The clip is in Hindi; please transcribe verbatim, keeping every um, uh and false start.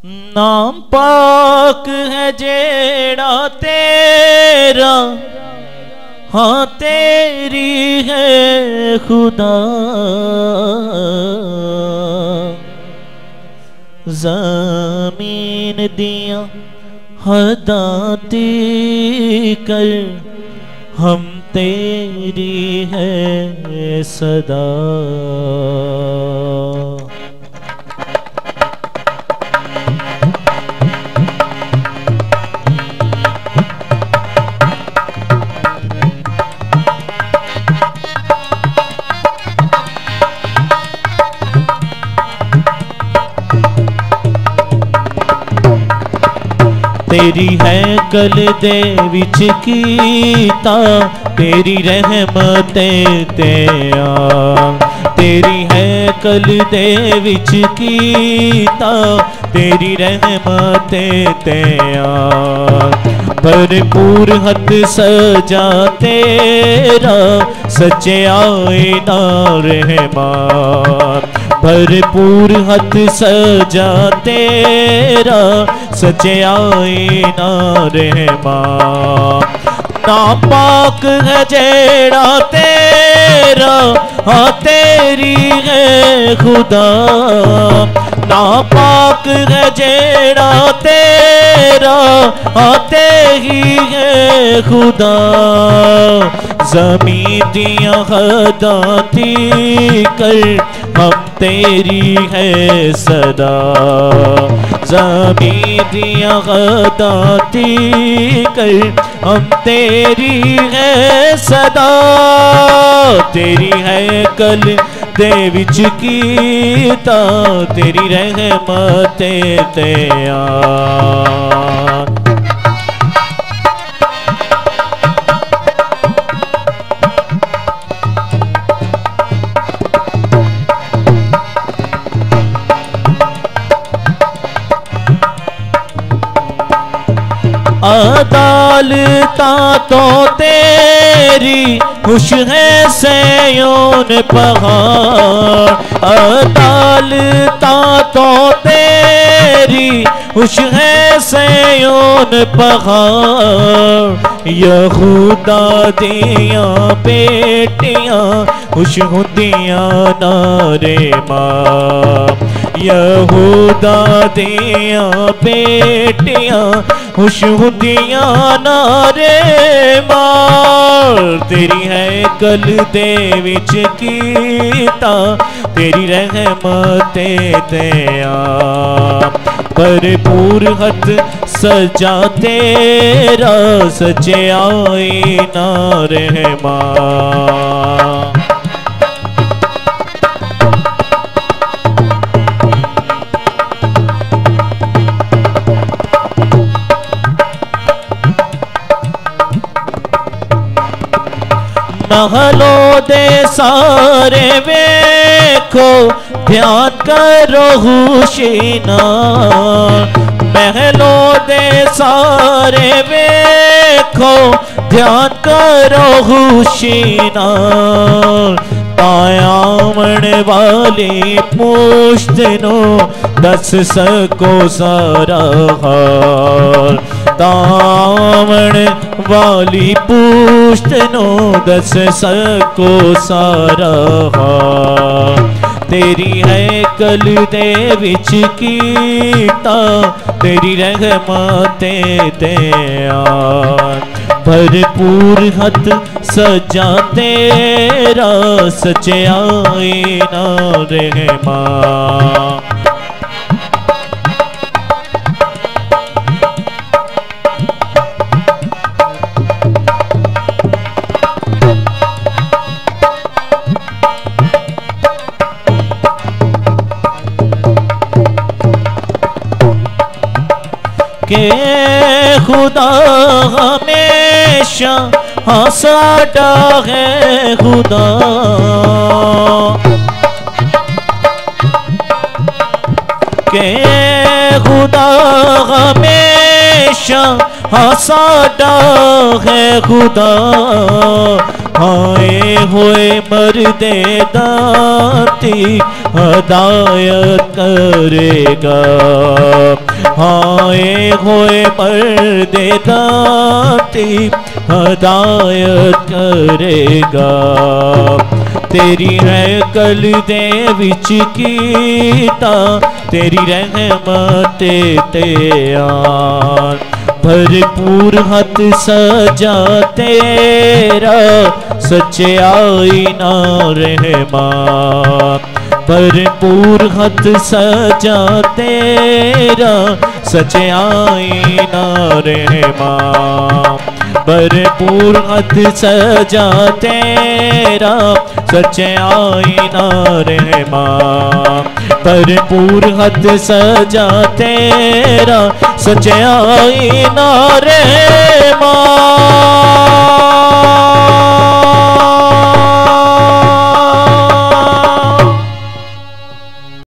नाम पाक है जेड़ा तेरा, हाँ तेरी है खुदा। ज़मीन दिया हदाती कर, हम तेरी है सदा। तेरी है कल दे विच कीता, तेरी रहमतें ते आ। तेरी है कल दे विच कीता, तेरी रहमतें ते आ। भरपूर हथ सजा तेरा, सच्चे आए ना रहमान। भरपूर हथ सजा तेरा, सच्चे आए ना रहमान। नाम पाक है जेड़ा तेरा, हाँ तेरी है खुदा। नाम पाक है जेड़ा तेरा, हाँ तेरी है खुदा। ज़मीन दिया हदाती कर, हम तेरी है सदा। ज़मीन दिया हदाती कर, हम तेरी है सदा। तेरी है कल दे विच कीता, तेरी रहमतें ते आ। अदालता तो तेरी खुश है सयोन पहाड़। अदालता तो तेरी खुश है सयोन पहाड़। यहूदा दिया बेटियां खुश होंदियां नारे मां। यहूदा दिया बेटियां खुश होंदियां नारे मार। तेरी है कल दे विच कीता, तेरी रहमतें ते आ। भरपूर हथ सजा तेरा, सच्चे आए ना रहमान। महलों दे सारे वेखो, ध्यान करो हुशीना। महलों दे सारे वेखो, ध्यान करो हुशीना। आमण वाली पुश्त नो दस सको सारा हाल। दामन वाली पुश्त नो दस सको सारा हाल। तेरी है कल दे विच कीता, तेरी रहमतें ते आ। भरपूर हथ सजा तेरा, सच्चे आए ना रहमान। के खुदा हमेशा हाँ साडा है खुदा। के खुदा हमेशा हाँ साडा है खुदा। हाय होए मरदे दाती हदायत करेगा। हाय होए मर्दे दाती हदायत करेगा। तेरी है कल दे विच कीता तेरी रहमते ते आन। भरपूर हथ सजा तेरा सच्चाई ना रहमान। भरपूर हथ सजा तेरा सच्चाई ना रहमान। भरपूर हथ सजा तेरा सच्चाई ना रहमान। भरपूर हथ सजा तेरा सच्चाई ना रहमान।